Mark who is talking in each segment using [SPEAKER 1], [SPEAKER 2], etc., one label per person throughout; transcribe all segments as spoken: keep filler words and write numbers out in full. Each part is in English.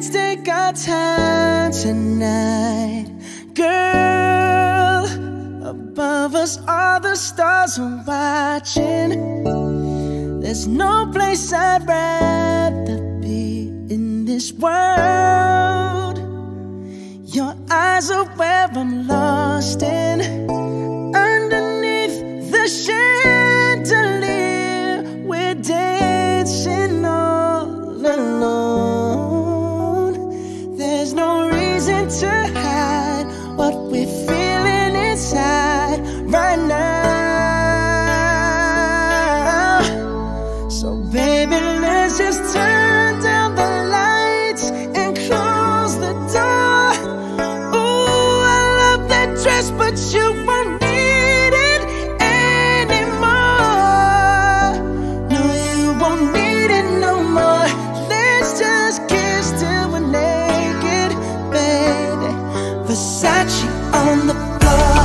[SPEAKER 1] let's take our time tonight, girl. Above us all the stars are watching. There's no place I'd rather be in this world. Your eyes are where I'm lost in. Underneath the chandelier, we're dancing all alone. There's no reason to hide what we're feeling inside right now. So baby, let's just turn down the lights and close the door. Ooh, I love that dress, but you won't need it anymore. No, you won't need it no more. Let's just kiss till we're naked, baby. Versace on the floor.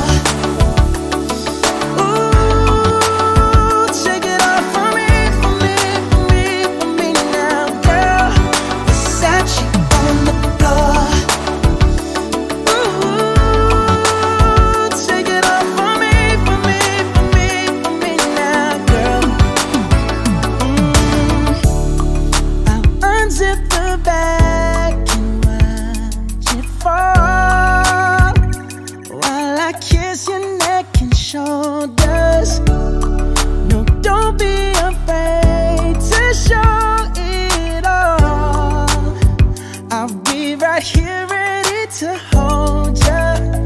[SPEAKER 1] Shoulders. No, don't be afraid to show it all. I'll be right here ready to hold ya.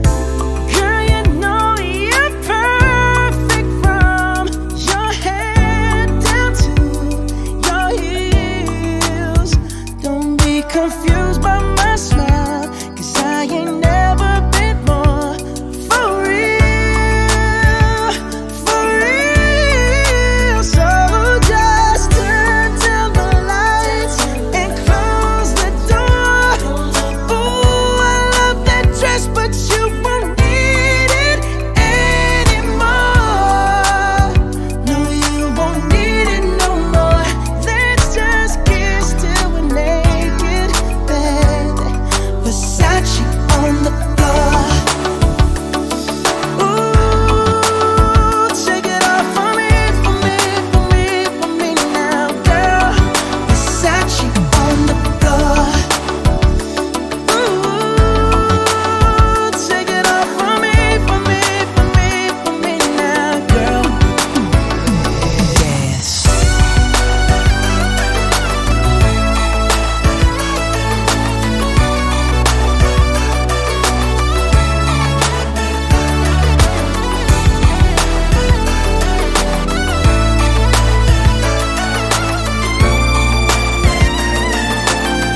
[SPEAKER 1] Girl, you know you're perfect from your head down to your heels. Don't be confused by my smile, 'cause I ain't never been more for real.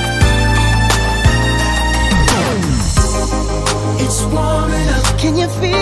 [SPEAKER 1] Can you feel